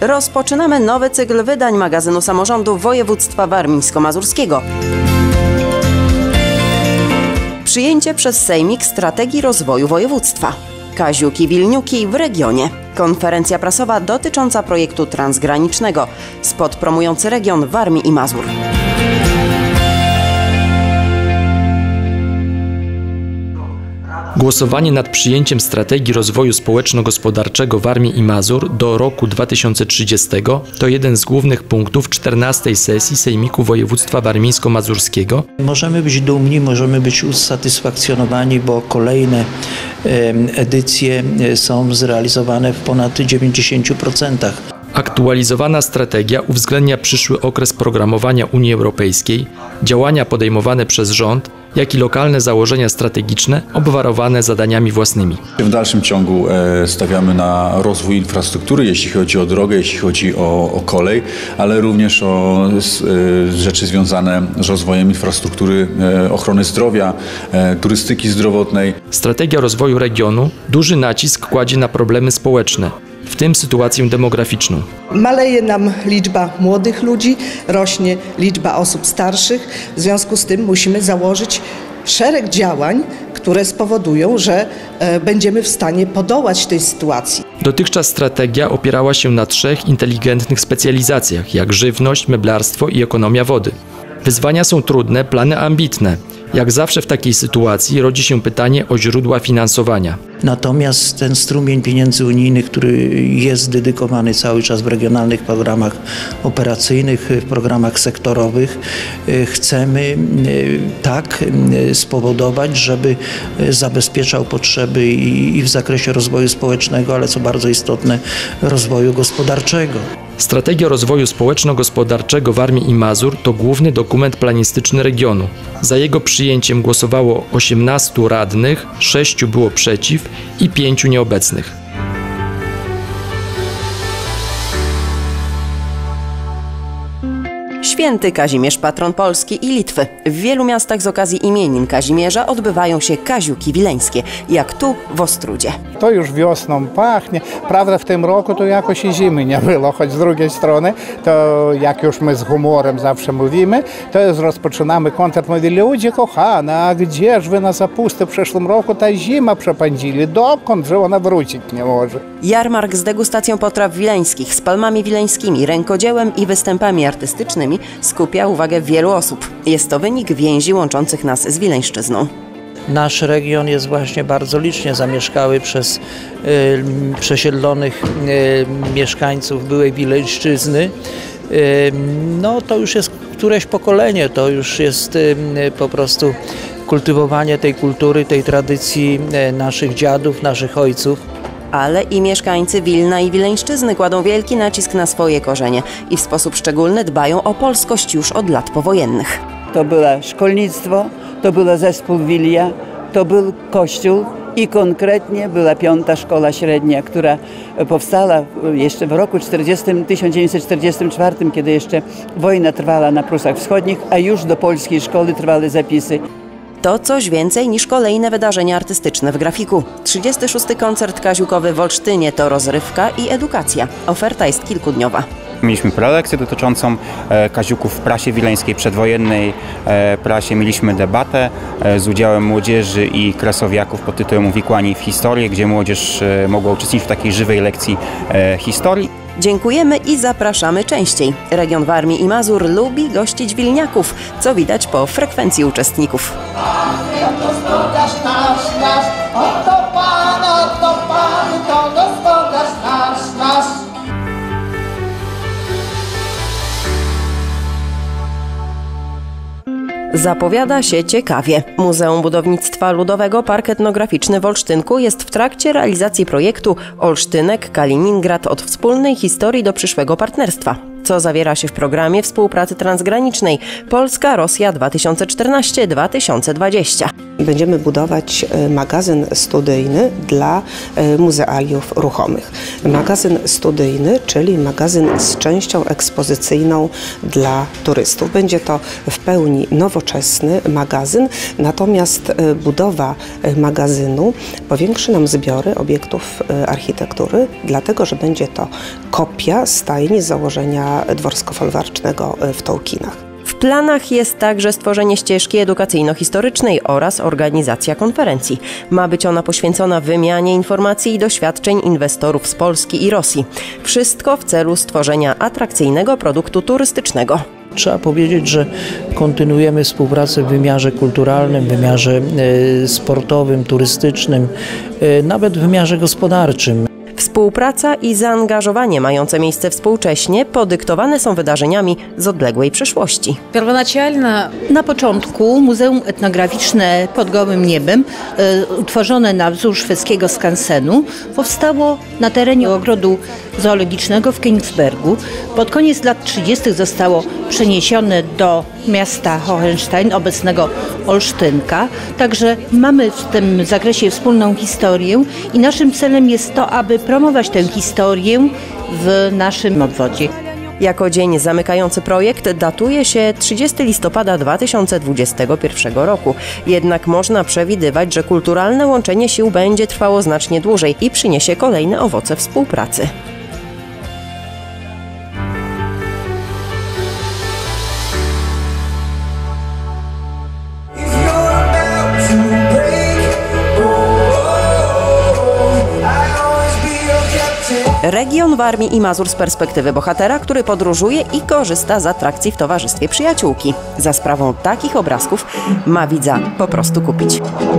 Rozpoczynamy nowy cykl wydań magazynu samorządu województwa warmińsko-mazurskiego. Przyjęcie przez Sejmik strategii rozwoju województwa. Kaziuki-Wilniuki w regionie. Konferencja prasowa dotycząca projektu transgranicznego. Spot promujący region Warmii i Mazur. Głosowanie nad przyjęciem strategii rozwoju społeczno-gospodarczego Warmii i Mazur do roku 2030 to jeden z głównych punktów 14. sesji Sejmiku Województwa Warmińsko-Mazurskiego. Możemy być dumni, możemy być usatysfakcjonowani, bo kolejne edycje są zrealizowane w ponad 90%. Aktualizowana strategia uwzględnia przyszły okres programowania Unii Europejskiej, działania podejmowane przez rząd, jak i lokalne założenia strategiczne obwarowane zadaniami własnymi. W dalszym ciągu stawiamy na rozwój infrastruktury, jeśli chodzi o drogę, jeśli chodzi o kolej, ale również o rzeczy związane z rozwojem infrastruktury ochrony zdrowia, turystyki zdrowotnej. Strategia rozwoju regionu duży nacisk kładzie na problemy społeczne, w tym sytuację demograficzną. Maleje nam liczba młodych ludzi, rośnie liczba osób starszych. W związku z tym musimy założyć szereg działań, które spowodują, że będziemy w stanie podołać tej sytuacji. Dotychczas strategia opierała się na 3 inteligentnych specjalizacjach, jak żywność, meblarstwo i ekonomia wody. Wyzwania są trudne, plany ambitne. Jak zawsze w takiej sytuacji rodzi się pytanie o źródła finansowania. Natomiast ten strumień pieniędzy unijnych, który jest dedykowany cały czas w regionalnych programach operacyjnych, w programach sektorowych, chcemy tak spowodować, żeby zabezpieczał potrzeby i w zakresie rozwoju społecznego, ale co bardzo istotne, rozwoju gospodarczego. Strategia rozwoju społeczno-gospodarczego Warmii i Mazur to główny dokument planistyczny regionu. Za jego przyjęciem głosowało 18 radnych, 6 było przeciw i 5 nieobecnych. Święty Kazimierz, patron Polski i Litwy. W wielu miastach z okazji imienin Kazimierza odbywają się kaziuki wileńskie, jak tu w Ostródzie. To już wiosną pachnie. Prawda, w tym roku to jakoś i zimy nie było, choć z drugiej strony, to jak już my z humorem zawsze mówimy, to już rozpoczynamy koncert. Mówi, ludzie kochane, a gdzież wy na zapusty w przeszłym roku ta zima przepędzili? Dokąd, że ona wrócić nie może? Jarmark z degustacją potraw wileńskich, z palmami wileńskimi, rękodziełem i występami artystycznymi skupia uwagę wielu osób. Jest to wynik więzi łączących nas z Wileńszczyzną. Nasz region jest właśnie bardzo licznie zamieszkały przez przesiedlonych mieszkańców byłej Wileńszczyzny. No to już jest któreś pokolenie, to już jest po prostu kultywowanie tej kultury, tej tradycji naszych dziadów, naszych ojców. Ale i mieszkańcy Wilna i Wileńszczyzny kładą wielki nacisk na swoje korzenie i w sposób szczególny dbają o polskość już od lat powojennych. To było szkolnictwo, to był zespół Wilia, to był kościół i konkretnie była 5. szkoła średnia, która powstała jeszcze w roku 1944, kiedy jeszcze wojna trwała na Prusach Wschodnich, a już do polskiej szkoły trwały zapisy. To coś więcej niż kolejne wydarzenia artystyczne w grafiku. 36. koncert kaziukowy w Olsztynie to rozrywka i edukacja. Oferta jest kilkudniowa. Mieliśmy prelekcję dotyczącą kaziuków w prasie wileńskiej, przedwojennej prasie. Mieliśmy debatę z udziałem młodzieży i krasowiaków pod tytułem Uwikłani w historię, gdzie młodzież mogła uczestniczyć w takiej żywej lekcji historii. Dziękujemy i zapraszamy częściej. Region Warmii i Mazur lubi gościć wilniaków, co widać po frekwencji uczestników. Zapowiada się ciekawie. Muzeum Budownictwa Ludowego Park Etnograficzny w Olsztynku jest w trakcie realizacji projektu Olsztynek-Kaliningrad od wspólnej historii do przyszłego partnerstwa. co zawiera się w programie współpracy transgranicznej Polska-Rosja 2014-2020. Będziemy budować magazyn studyjny dla muzealiów ruchomych. Magazyn studyjny, czyli magazyn z częścią ekspozycyjną dla turystów. Będzie to w pełni nowoczesny magazyn, natomiast budowa magazynu powiększy nam zbiory obiektów architektury, dlatego że będzie to kopia stajni z założenia dworsko-folwarcznego w Tołkinach. W planach jest także stworzenie ścieżki edukacyjno-historycznej oraz organizacja konferencji. Ma być ona poświęcona wymianie informacji i doświadczeń inwestorów z Polski i Rosji. Wszystko w celu stworzenia atrakcyjnego produktu turystycznego. Trzeba powiedzieć, że kontynuujemy współpracę w wymiarze kulturalnym, w wymiarze sportowym, turystycznym, nawet w wymiarze gospodarczym. Współpraca i zaangażowanie mające miejsce współcześnie podyktowane są wydarzeniami z odległej przeszłości. Na początku Muzeum Etnograficzne pod gołym niebem, utworzone na wzór szwedzkiego skansenu, powstało na terenie ogrodu zoologicznego w Königsbergu. Pod koniec lat 30. zostało przeniesione do miasta Hohenstein, obecnego Olsztynka. Także mamy w tym zakresie wspólną historię i naszym celem jest to, aby promować tę historię w naszym obwodzie. Jako dzień zamykający projekt datuje się 30 listopada 2021 roku. Jednak można przewidywać, że kulturalne łączenie sił będzie trwało znacznie dłużej i przyniesie kolejne owoce współpracy. Region Warmii i Mazur z perspektywy bohatera, który podróżuje i korzysta z atrakcji w towarzystwie przyjaciółki. Za sprawą takich obrazków ma widza po prostu kupić.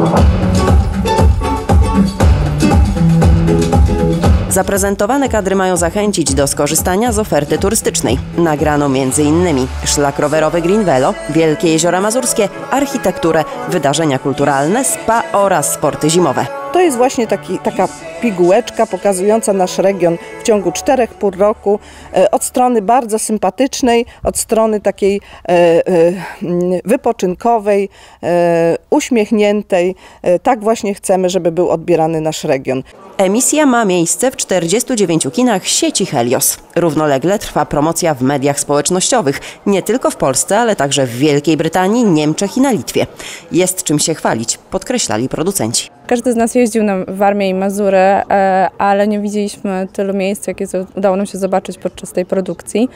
Zaprezentowane kadry mają zachęcić do skorzystania z oferty turystycznej. Nagrano m.in. szlak rowerowy Green Velo, Wielkie Jeziora Mazurskie, architekturę, wydarzenia kulturalne, spa oraz sporty zimowe. To jest właśnie taka pigułeczka pokazująca nasz region w ciągu 4 pół roku od strony bardzo sympatycznej, od strony takiej wypoczynkowej, uśmiechniętej. Tak właśnie chcemy, żeby był odbierany nasz region. Emisja ma miejsce w 49 kinach sieci Helios. Równolegle trwa promocja w mediach społecznościowych, nie tylko w Polsce, ale także w Wielkiej Brytanii, Niemczech i na Litwie. Jest czym się chwalić, podkreślali producenci. Każdy z nas jeździł na Warmię i Mazury, ale nie widzieliśmy tylu miejsc, jakie udało nam się zobaczyć podczas tej produkcji.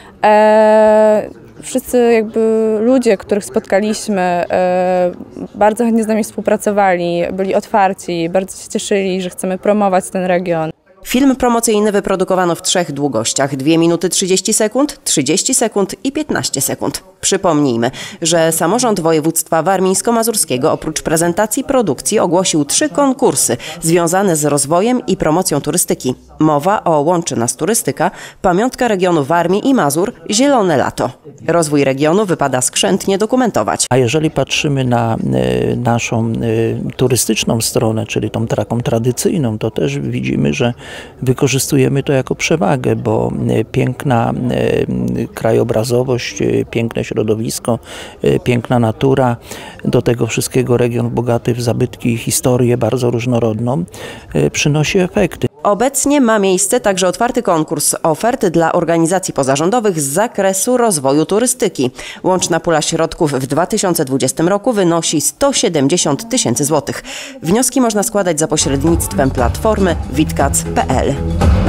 Wszyscy ludzie, których spotkaliśmy, bardzo chętnie z nami współpracowali, byli otwarci, bardzo się cieszyli, że chcemy promować ten region. Film promocyjny wyprodukowano w 3 długościach: 2 minuty 30 sekund, 30 sekund i 15 sekund. Przypomnijmy, że samorząd województwa warmińsko-mazurskiego oprócz prezentacji produkcji ogłosił 3 konkursy związane z rozwojem i promocją turystyki. Mowa o Łączy Nas Turystyka, Pamiątka regionu Warmii i Mazur, Zielone Lato. Rozwój regionu wypada skrzętnie dokumentować. A jeżeli patrzymy na naszą turystyczną stronę, czyli tą taką tradycyjną, to też widzimy, że wykorzystujemy to jako przewagę, bo piękna krajobrazowość, piękne środowisko, piękna natura, do tego wszystkiego region bogaty w zabytki i historię bardzo różnorodną, przynosi efekty. Obecnie ma miejsce także otwarty konkurs ofert dla organizacji pozarządowych z zakresu rozwoju turystyki. Łączna pula środków w 2020 roku wynosi 170 000 złotych. Wnioski można składać za pośrednictwem platformy witkac.pl.